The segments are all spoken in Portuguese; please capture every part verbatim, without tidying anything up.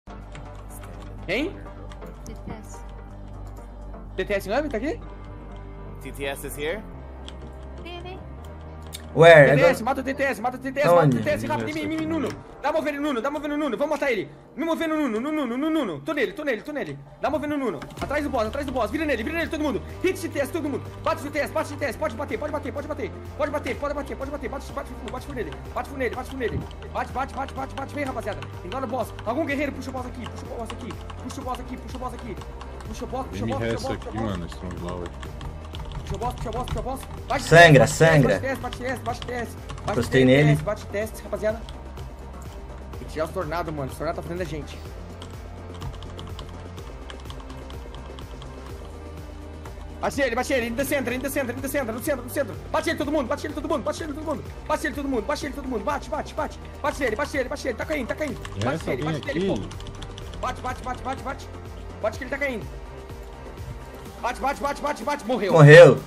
Quem? T T S. T T S Nami, tá aqui? T T S is here. Where? T T S, mata o T T S, mata o T T S, mata o T T S, rápido, em mim, em mim, Nuno. Dá movendo no Nuno, dá movendo no Nuno, vamos matar ele. Me movendo no Nuno, no Nuno, no Nuno. Tô nele, tô nele, tô nele. Dá movendo no Nuno. Atrás do boss, atrás do boss. Vira nele, vira nele, todo mundo. Hit T T S, todo mundo. Bate o T T S, bate o T T S, pode bater, pode bater, pode bater. Pode bater, pode bater, pode bater. Bate, bate, bate por nele. Bate por nele, bate por nele. Bate, bate, bate, bate, bate. Vem, rapaziada. Ignora o boss. Algum guerreiro, puxa o boss aqui, puxa o boss aqui. Puxa o boss aqui, puxa o boss aqui. Puxa o boss, puxa o boss, puxa o boss. aqui, mano, Stronglower. Puxa o boss, puxa o boss, puxa o boss. Bate Sangra, bate sangra. Bate bate teste, bate teste. Gostei nele. Bate teste, rapaziada. Tem que tirar os tornados, mano. Os tornados tá fazendo a gente. Bate ele, bate ele, ainda centra, ainda centra, ainda centra, no centro, no centro. Bate ele todo mundo, bate ele todo mundo, bate ele todo mundo. Bate ele todo mundo, bate ele todo mundo. Bate, bate, bate. Bate ele, bate ele, bate ele. Tá caindo, tá caindo. Bate ele, bate ele, pô. Bate, bate, bate, bate, bate. Bate que ele tá caindo. Bate, bate, bate, bate, bate. Morreu. Morreu.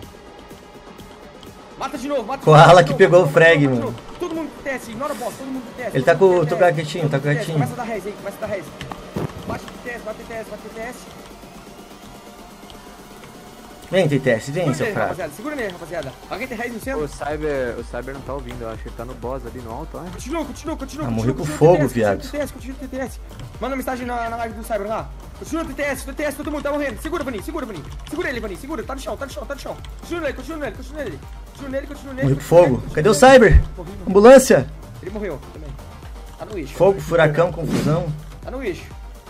Mata de novo, mata de Koala novo, que mata pegou de o frag, novo, mano. Todo mundo desce, ignora o boss, todo mundo desce. Ele tá com o tocaquetinho, tá com o gatinho. Começa a dar res aí, começa a dar res. Bate T T S, bate T T S, bate T T S. Vem, T T S, vem, Segura seu nele, fraco. rapaziada, segura nele, rapaziada. Alguém tem res no centro? O Cyber, o Cyber não tá ouvindo, eu acho que ele tá no boss ali no alto, né? Continua, continua, continua. Ah, continua, morri com continua, fogo, T T S, viado. Continua o T T S, continua o T T S. Manda uma mensagem na, na live do Cyber lá. Continua o T T S, T T S, todo mundo tá morrendo. Segura, Vaninho, segura, Vaninho. Segura ele, Vaninho, segura. Tá no chão, tá no chão, tá no chão. Continua nele, continua nele, continua nele. Continua nele, continua nele. Morri com continua fogo. nele, Cadê o continua nele. Cyber? Morri, morri. Ambulância. Ele morreu também. Tá no eixo. Fogo, furacão, confusão. Tá no eixo.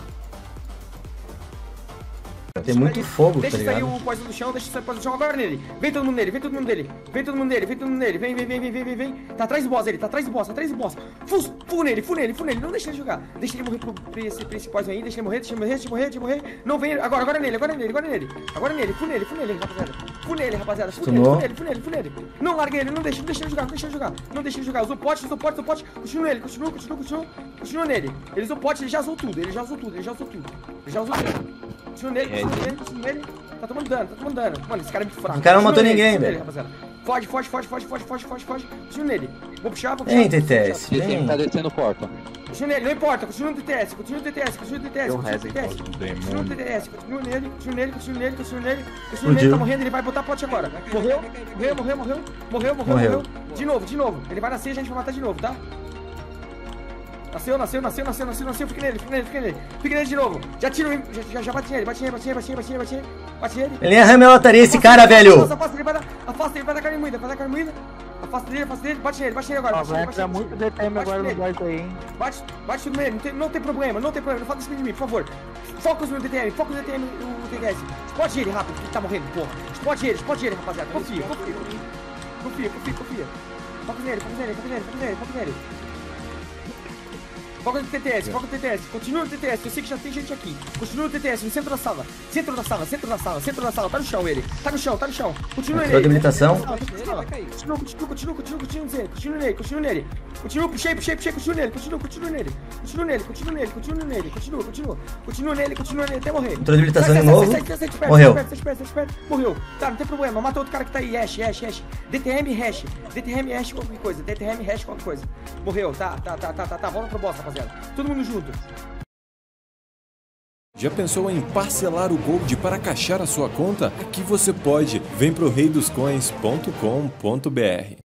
Tem muito fogo, tá Deixa sair ligado? o poison do chão, deixa sair o poison do chão agora nele. Vem todo mundo nele, vem todo mundo nele. Vem todo mundo nele, vem todo mundo nele. Vem, vem, vem, vem, vem, vem, vem. Tá atrás do boss ele, tá atrás do boss, tá atrás do boss. Fu, fu nele, fu nele, fu nele. Não deixa ele jogar. Deixa ele morrer pro, pra, esse, pra esse poison aí, deixa ele morrer, deixa ele morrer, deixa ele morrer, deixa ele morrer. Não vem, agora, agora nele, agora nele, agora nele. Agora nele, fu nele, fu nele, rapaziada. Fu nele, rapaziada. Fu nele, fu nele, fu nele, fu nele. Não larga ele, não deixa, não deixa ele jogar, não deixa ele jogar. Não deixa ele jogar. Usou pote, usou pote, usou pote. Continua nele, continua, continua, continua. Continua nele. Ele usou pote, ele já usou tudo, ele já usou tudo, ele já usou tudo. Ele já usou tudo. Continua nele, continua nele, continua nele. Tá tomando dano, tá tomando dano. Mano, esse cara é muito fraco. O cara não matou Continua ninguém, nele, velho. rapaziada. Foge, foge, foge, foge, foge, foge, foge, foge. Continua nele. Vou puxar, vou puxar. Vem, T T S, Esse vem. tá descendo porta. Continua nele, não importa. Continua no T T S, continua no T T S, continua no T T S, Deu um continua no res, T T S. hein, Continua no T T S, continua nele, continua nele, continua nele, continua nele. Continua nele, Explodiu. tá morrendo, ele vai botar pote agora. Morreu, morreu, morreu, morreu. Morreu, morreu, Morreu. morreu. De novo, de novo. Ele vai nascer, a gente vai matar de novo, tá? Nasceu, nasceu, nasceu, nasceu, nasceu, nasceu. Fica nele, fica nele, fica nele. Fica nele de novo. Já tira o. Já, já, já bate nele, bate nele, bate nele, bate nele, bate nele, bate nele. Bate nele. Ele é ramelataria esse cara, velho. Afasta, afasta ele, vai dar. Afasta ele, vai dar carne moída, vai dar carne moída. Afasta ele, afasta ele, bate nele, bate nele agora. Ó, Bate vai nele, bate entrar nele, muito bate D T M nele. agora no Bate nele. boss aí, hein? Bate, bate tudo nele, não tem, não tem problema, não tem problema, não falta de mim, por favor. Focus no D T M, focus no D T M, no T T S. Explode ele rápido, que ele tá morrendo, porra. Explode ele, explode ele, rapaziada. Confia, confia, confia. Confia, confia, confia. Focus nele, focus nele, focus nele, focus nele, focus nele. Foca no T T S, foca no T T S, continua no T T S, eu sei que já tem gente aqui. Continua no T T S, no centro da sala. Centro da sala, centro da sala, centro da sala, tá no chão ele. Tá no chão, tá no chão. Continua Entrou nele. debilitação. Continua, continua, continua, continua, continua, continua nele, continua nele, continua nele. Continua, puxei, puxei, puxei, continua nele, continua, continua nele. Continua nele, continua nele, continua nele, continua, continua. Continua nele, continua nele até morrer. Entrou debilitação Sai, de sai, novo. sai, sai, sai de perto, Morreu. sai de perto, sai de perto, sai de perto. Morreu. Tá, não tem problema, mata outro cara que tá aí, hash, hash, hash. D T M, hash. D T M, hash, qualquer coisa. D T M, hash, qualquer coisa. Morreu, tá, tá, tá, tá, tá, tá. Volta pro boss, rapaziada. Todo mundo junto. Já pensou em parcelar o Gold para caixar a sua conta? Aqui você pode. Vem pro rei dos coins ponto com ponto br.